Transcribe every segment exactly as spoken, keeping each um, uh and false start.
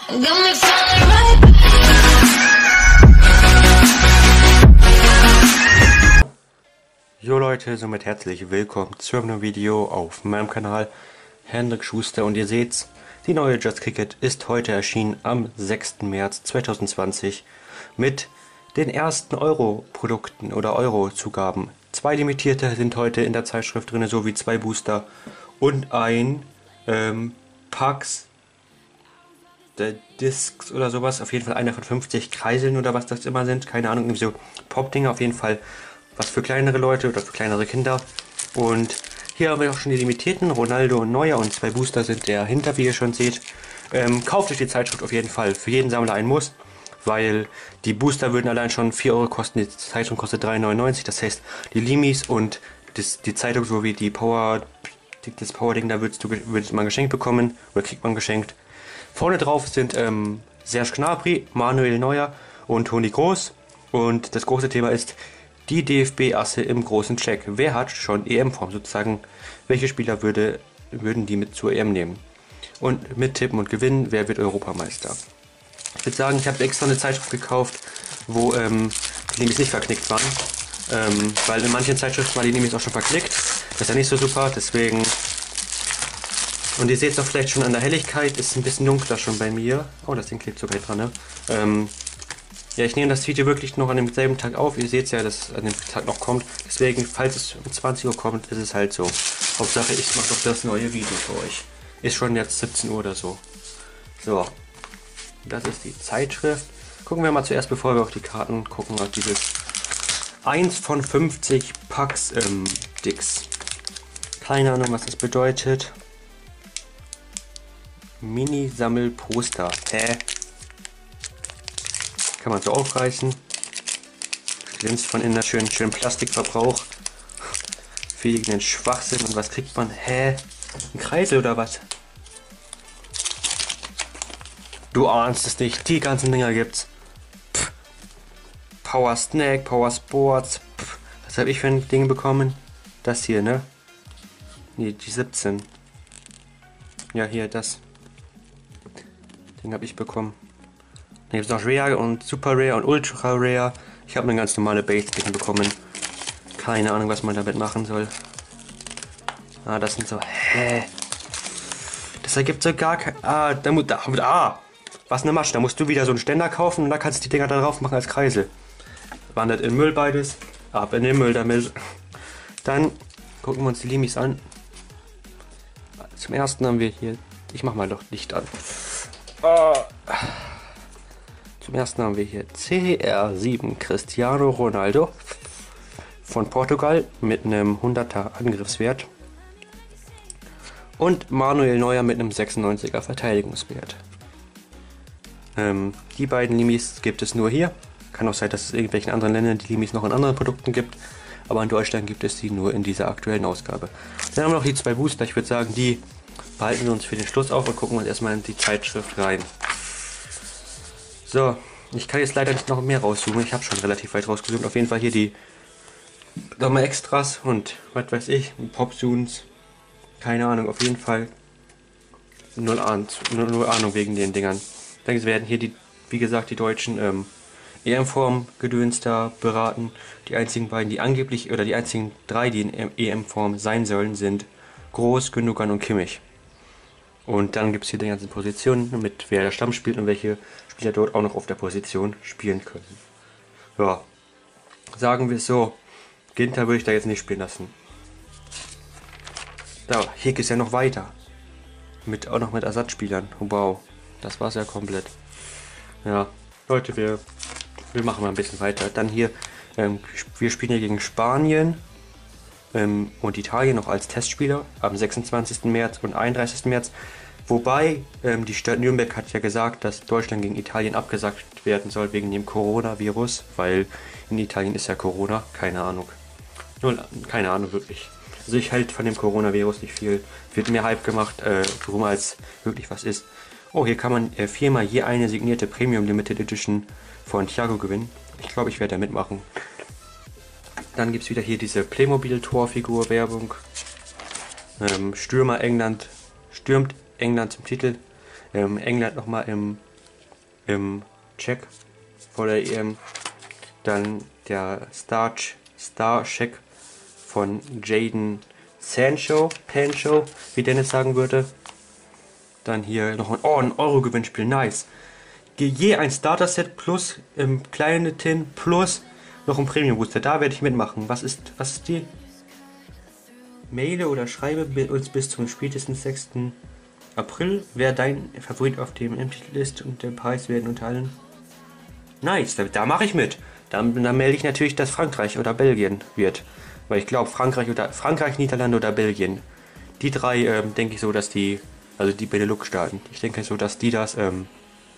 Jo Leute, somit herzlich willkommen zu einem Video auf meinem Kanal Hendrik Schuster, und ihr seht's, die neue Just Kick It ist heute erschienen am sechsten März zweitausendzwanzig mit den ersten Euro-Produkten oder Euro-Zugaben. Zwei limitierte sind heute in der Zeitschrift drin, sowie zwei Booster und ein ähm, Packs der Discs oder sowas. Auf jeden Fall einer von fünfzig Kreiseln oder was das immer sind. Keine Ahnung, irgendwie so Pop-Dinger. Auf jeden Fall was für kleinere Leute oder für kleinere Kinder. Und hier haben wir auch schon die limitierten. Ronaldo und Neuer und zwei Booster sind dahinter, wie ihr schon seht. Ähm, kauft euch die Zeitschrift auf jeden Fall. Für jeden Sammler ein Muss. Weil die Booster würden allein schon vier Euro kosten. Die Zeitung kostet drei neunundneunzig. Das heißt, die Limis und das, die Zeitung sowie die Power, das Power-Ding, da würdest du würdest man geschenkt bekommen. Oder kriegt man geschenkt. Vorne drauf sind ähm, Serge Gnabry, Manuel Neuer und Toni Kroos. Und das große Thema ist die D F B-Asse im großen Check. Wer hat schon E M-Form sozusagen? Welche Spieler würde, würden die mit zur E M nehmen? Und mit Tippen und Gewinnen, wer wird Europameister? Ich würde sagen, ich habe extra eine Zeitschrift gekauft, wo ähm, die Limis nicht verknickt waren. Ähm, weil in manchen Zeitschriften waren die Limis auch schon verknickt. Das ist ja nicht so super, deswegen... Und ihr seht es auch vielleicht schon an der Helligkeit, ist ein bisschen dunkler schon bei mir. Oh, das Ding klebt sogar dran, ne? Ähm, ja, ich nehme das Video wirklich noch an demselben Tag auf. Ihr seht es ja, dass es an dem Tag noch kommt. Deswegen, falls es um zwanzig Uhr kommt, ist es halt so. Hauptsache, ich mache doch das neue Video für euch. Ist schon jetzt siebzehn Uhr oder so. So, das ist die Zeitschrift. Gucken wir mal zuerst, bevor wir auf die Karten gucken, auf dieses eins von fünfzig Packs ähm, Dicks. Keine Ahnung, was das bedeutet. Mini-Sammel-Poster. Hä? Kann man so aufreißen. Glänzt von innen schön, schön Plastikverbrauch. Für irgendeinen Schwachsinn. Und was kriegt man? Hä? Ein Kreisel oder was? Du ahnst es nicht. Die ganzen Dinger gibt's. Pff. Power Snack, Power Sports. Pff. Was habe ich für ein Ding bekommen? Das hier, ne? Nee, die siebzehn. Ja, hier, das. Den habe ich bekommen. Dann gibt es noch Rare und Super Rare und Ultra Rare. Ich habe eine ganz normale Base bekommen. Keine Ahnung, was man damit machen soll. Ah, das sind so... Hä? Das ergibt so gar kein... Ah, da muss... Da, ah! Was eine Masche. Da musst du wieder so einen Ständer kaufen und da kannst du die Dinger da drauf machen als Kreisel. Wandert in Müll beides. Ab in den Müll damit. Dann gucken wir uns die Limis an. Zum ersten haben wir hier... Ich mach mal doch Licht an. Oh. Zum ersten haben wir hier C R sieben Cristiano Ronaldo von Portugal mit einem hunderter Angriffswert und Manuel Neuer mit einem sechsundneunziger Verteidigungswert. Ähm, die beiden Limis gibt es nur hier. Kann auch sein, dass es in irgendwelchen anderen Ländern die Limis noch in anderen Produkten gibt, aber in Deutschland gibt es die nur in dieser aktuellen Ausgabe. Dann haben wir noch die zwei Booster. Ich würde sagen, die behalten wir uns für den Schluss auf und gucken uns erstmal in die Zeitschrift rein. So, ich kann jetzt leider nicht noch mehr rauszoomen. Ich habe schon relativ weit rausgezoomt. Auf jeden Fall hier die nochmal Extras und was weiß ich, Popsoons. Keine Ahnung, auf jeden Fall null Ahnung, null Ahnung wegen den Dingern. Dann werden hier die, wie gesagt, die deutschen ähm, E M-Form Gedöns da beraten. Die einzigen beiden, die angeblich, oder die einzigen drei, die in E M-Form sein sollen, sind Groß, Gündogan und Kimmich. Und dann gibt es hier die ganzen Positionen, mit wer der Stamm spielt und welche Spieler dort auch noch auf der Position spielen können. Ja, sagen wir es so, Ginter würde ich da jetzt nicht spielen lassen. Da, hier geht es ja noch weiter. Mit, auch noch mit Ersatzspielern. Wow, das war es ja komplett. Ja, Leute, wir, wir machen mal ein bisschen weiter. Dann hier, ähm, wir spielen hier gegen Spanien ähm, und Italien noch als Testspieler am sechsundzwanzigsten März und einunddreißigsten März. Wobei, ähm, die Stadt Nürnberg hat ja gesagt, dass Deutschland gegen Italien abgesagt werden soll wegen dem Coronavirus, weil in Italien ist ja Corona, keine Ahnung. Null, keine Ahnung wirklich. Also ich halte von dem Coronavirus nicht viel. Wird mehr Hype gemacht, äh, worum als wirklich was ist. Oh, hier kann man äh, viermal je eine signierte Premium Limited Edition von Thiago gewinnen. Ich glaube, ich werde da mitmachen. Dann gibt es wieder hier diese Playmobil-Torfigur-Werbung. Ähm, Stürmer England stürmt England zum Titel. Ähm, England nochmal im im Check vor der E M. Dann der Star, Star Check von Jadon Sancho, Pancho, wie Dennis sagen würde. Dann hier noch ein, oh, ein Euro-Gewinnspiel, nice. Je ein Starter-Set plus ähm, kleine Tin plus noch ein Premium-Booster. Da werde ich mitmachen. Was ist, was ist die? Maile oder schreibe uns bis zum spätestens sechsten April, wer dein Favorit auf dem Empty ist und der Preis werden unter allen. Nice, da, da mache ich mit. Dann, dann melde ich natürlich, dass Frankreich oder Belgien wird. Weil ich glaube, Frankreich oder Frankreich, Niederlande oder Belgien. Die drei ähm, denke ich so, dass die, also die Benelux-Staaten, ich denke so, dass die das ähm,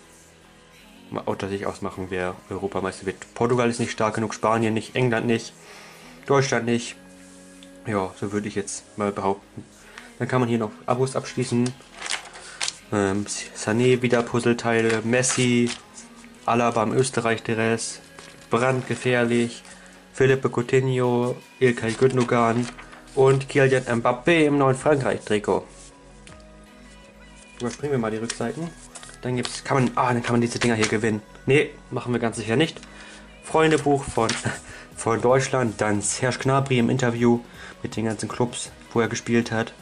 unter sich ausmachen, wer Europameister wird. Portugal ist nicht stark genug, Spanien nicht, England nicht, Deutschland nicht. Ja, so würde ich jetzt mal behaupten. Dann kann man hier noch Abos abschließen. Ähm, Sané wieder Puzzleteile, Messi, Alaba im Österreich-Dress, brandgefährlich, Philippe Coutinho, Ilkay Gündogan und Kylian Mbappé im neuen Frankreich-Trikot. Überspringen wir mal die Rückseiten. Dann gibt's, kann man, ah, dann kann man diese Dinger hier gewinnen. Ne, machen wir ganz sicher nicht. Freundebuch von, von Deutschland, dann Serge Gnabry im Interview mit den ganzen Clubs, wo er gespielt hat.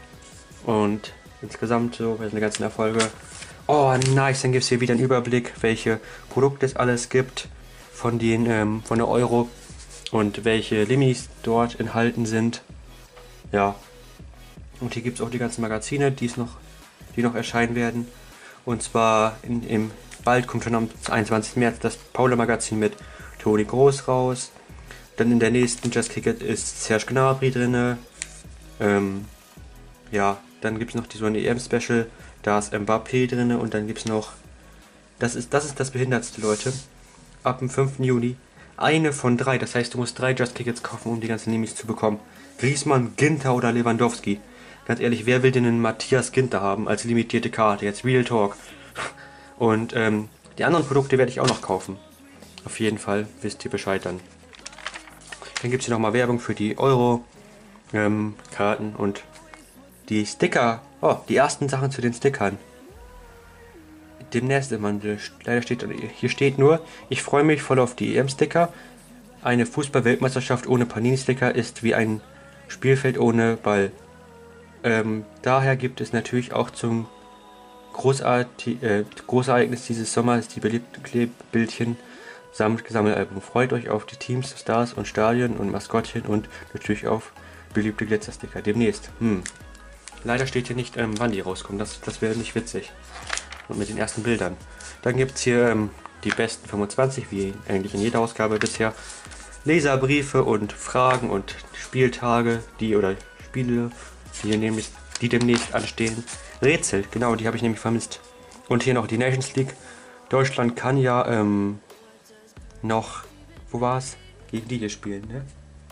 Und insgesamt so, das sind die ganzen Erfolge. Oh, nice, dann gibt es hier wieder einen Überblick, welche Produkte es alles gibt von den, ähm, von der Euro und welche Limis dort enthalten sind. Ja. Und hier gibt es auch die ganzen Magazine, die noch, die noch erscheinen werden. Und zwar in, im bald kommt schon am einundzwanzigsten März das Paula-Magazin mit Toni Groß raus. Dann in der nächsten Just Kick It ist Serge Gnabry drin. Ähm, ja, dann gibt es noch die so eine E M-Special. Da ist Mbappé drin und dann gibt es noch, das ist, das ist das Behindertste, Leute, ab dem fünften Juni, eine von drei, das heißt, du musst drei Just Tickets kaufen, um die ganzen Limis zu bekommen. Griezmann, Ginter oder Lewandowski. Ganz ehrlich, wer will denn einen Matthias Ginter haben als limitierte Karte? Jetzt Real Talk. Und ähm, die anderen Produkte werde ich auch noch kaufen. Auf jeden Fall, wisst ihr Bescheid dann. Dann gibt es hier nochmal Werbung für die Euro-Karten ähm, und die Sticker. Oh, die ersten Sachen zu den Stickern. Demnächst im Handel. Leider steht, hier steht nur, ich freue mich voll auf die E M-Sticker. Eine Fußball-Weltmeisterschaft ohne Panini-Sticker ist wie ein Spielfeld ohne Ball. Ähm, daher gibt es natürlich auch zum Großartig, äh, Großereignis dieses Sommers die beliebten Kleebildchen samt Sammelalbum. Freut euch auf die Teams, Stars und Stadien und Maskottchen und natürlich auf beliebte Glitzersticker. Demnächst. Hm. Leider steht hier nicht, ähm, wann die rauskommen. Das, das wäre nicht witzig. Und mit den ersten Bildern. Dann gibt es hier ähm, die besten fünfundzwanzig, wie eigentlich in jeder Ausgabe bisher. Leserbriefe und Fragen und Spieltage, die oder Spiele, die, nämlich, die demnächst anstehen. Rätsel, genau, die habe ich nämlich vermisst. Und hier noch die Nations League. Deutschland kann ja ähm, noch, wo war es? Gegen die hier spielen, ne?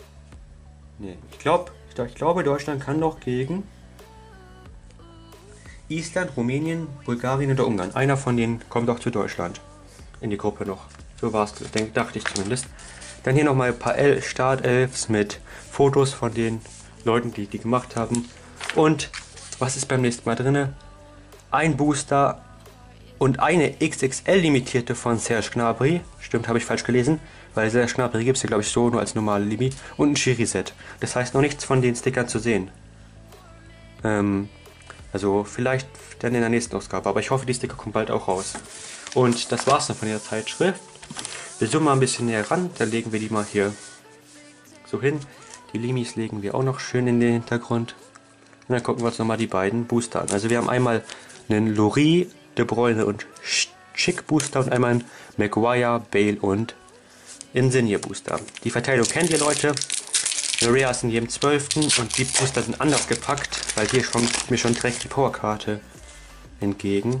Ne, ich glaube, ich, ich glaube, Deutschland kann noch gegen Island, Rumänien, Bulgarien oder Ungarn. Einer von denen kommt auch zu Deutschland in die Gruppe noch. So war es, dachte ich zumindest. Dann hier nochmal ein paar El Startelfs mit Fotos von den Leuten, die die gemacht haben. Und was ist beim nächsten Mal drin? Ein Booster und eine X X L-Limitierte von Serge Gnabry. Stimmt, habe ich falsch gelesen. Weil Serge Gnabry gibt es ja, glaube ich, so nur als normale Limi. Und ein Schiri-Set. Das heißt noch nichts von den Stickern zu sehen. Ähm... Also vielleicht dann in der nächsten Ausgabe, aber ich hoffe, die Sticker kommen bald auch raus. Und das war's dann von der Zeitschrift. Wir zoomen mal ein bisschen näher ran, dann legen wir die mal hier so hin. Die Limis legen wir auch noch schön in den Hintergrund. Und dann gucken wir uns nochmal die beiden Booster an. Also wir haben einmal einen Lloris, De Bruyne und Schick Booster und einmal einen Maguire, Bale und Insigne Booster. Die Verteilung kennt ihr, Leute. Area ist in jedem zwölften und die Booster sind anders gepackt, weil hier kommt mir schon direkt die Powerkarte entgegen.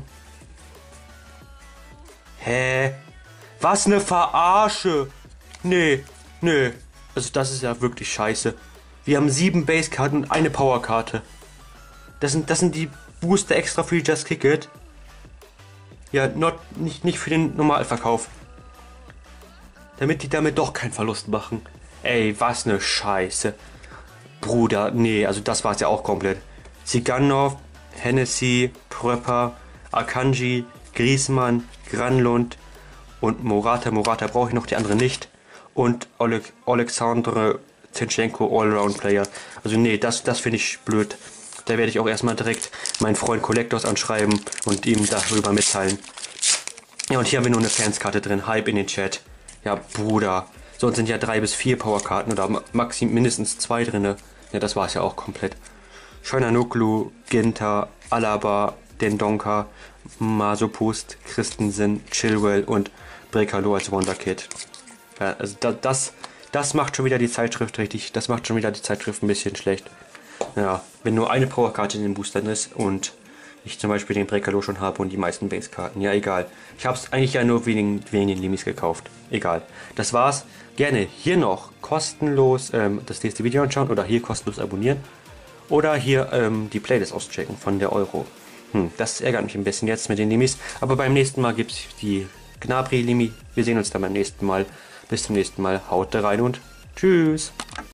Hä? Was eine Verarsche! Nee, nee. Also das ist ja wirklich scheiße. Wir haben sieben Basekarten und eine Powerkarte. Das sind, das sind die Booster extra für die Just Kick It. Ja, not, nicht, nicht für den Normalverkauf. Damit die damit doch keinen Verlust machen. Ey, was ne Scheiße. Bruder, nee, also das war's ja auch komplett. Ziganov, Hennessy, Prepper, Akanji, Griezmann, Granlund und Morata. Morata brauche ich noch, die anderen nicht. Und Oleg, Alexandre Zinchenko, Allround-Player. Also nee, das, das finde ich blöd. Da werde ich auch erstmal direkt meinen Freund Collectors anschreiben und ihm darüber mitteilen. Ja, und hier haben wir nur eine Fanskarte drin. Hype in den Chat. Ja, Bruder. Sonst sind ja drei bis vier Powerkarten oder maxim mindestens zwei drin. Ja, das war es ja auch komplett. Çalhanoğlu, Ginter, Alaba, Dendoncker, Masopust, Christensen, Chilwell und Brekalo als Wonderkid. Ja, also da, das, das macht schon wieder die Zeitschrift richtig. Das macht schon wieder die Zeitschrift ein bisschen schlecht. Ja, wenn nur eine Powerkarte in den Boostern ist und ich zum Beispiel den Brekalo schon habe und die meisten Basekarten. Ja, egal. Ich habe es eigentlich ja nur wegen, wegen den Limis gekauft. Egal. Das war's. Gerne hier noch kostenlos ähm, das nächste Video anschauen oder hier kostenlos abonnieren. Oder hier ähm, die Playlist auschecken von der Euro. Hm, das ärgert mich ein bisschen jetzt mit den Limis. Aber beim nächsten Mal gibt es die Gnabry-Limi. Wir sehen uns dann beim nächsten Mal. Bis zum nächsten Mal. Haut rein und tschüss.